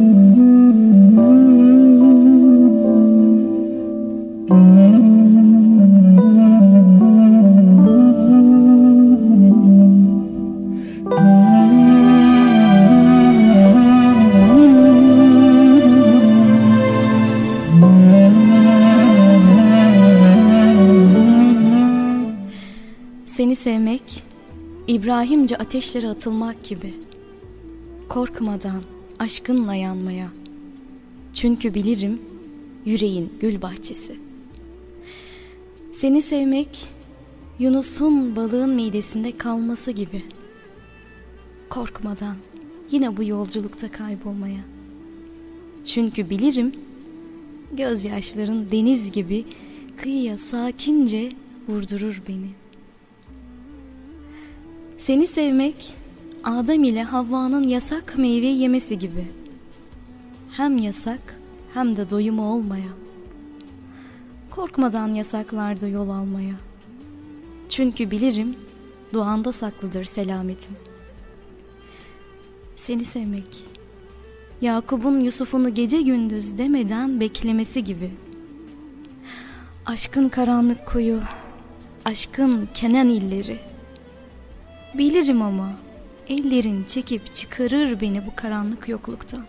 Seni sevmek, İbrahimce ateşlere atılmak gibi. Korkmadan aşkınla yanmaya. Çünkü bilirim yüreğin gül bahçesi. Seni sevmek, Yunus'un balığın midesinde kalması gibi. Korkmadan yine bu yolculukta kaybolmaya. Çünkü bilirim gözyaşların deniz gibi kıyıya sakince vurdurur beni. Seni sevmek, Adem ile Havva'nın yasak meyve yemesi gibi. Hem yasak hem de doyumu olmayan. Korkmadan yasaklarda yol almaya. Çünkü bilirim duanda saklıdır selametim. Seni sevmek, Yakup'un Yusuf'unu gece gündüz demeden beklemesi gibi. Aşkın karanlık koyu, aşkın Kenan illeri. Bilirim ama ellerin çekip çıkarır beni bu karanlık yokluktan.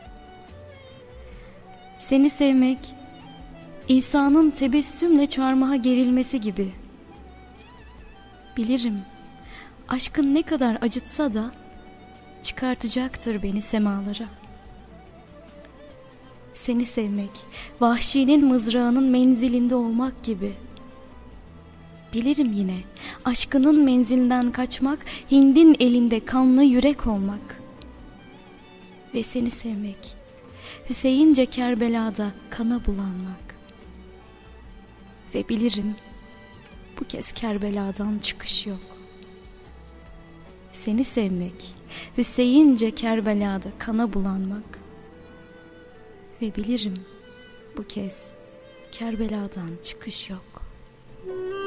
Seni sevmek, İsa'nın tebessümle çarmıha gerilmesi gibi. Bilirim, aşkın ne kadar acıtsa da çıkartacaktır beni semalara. Seni sevmek, vahşinin mızrağının menzilinde olmak gibi. Bilirim yine, aşkının menzilinden kaçmak, Hind'in elinde kanlı yürek olmak. Ve seni sevmek, Hüseyince Kerbela'da kana bulanmak. Ve bilirim, bu kez Kerbela'dan çıkış yok. Seni sevmek, Hüseyince Kerbela'da kana bulanmak. Ve bilirim, bu kez Kerbela'dan çıkış yok.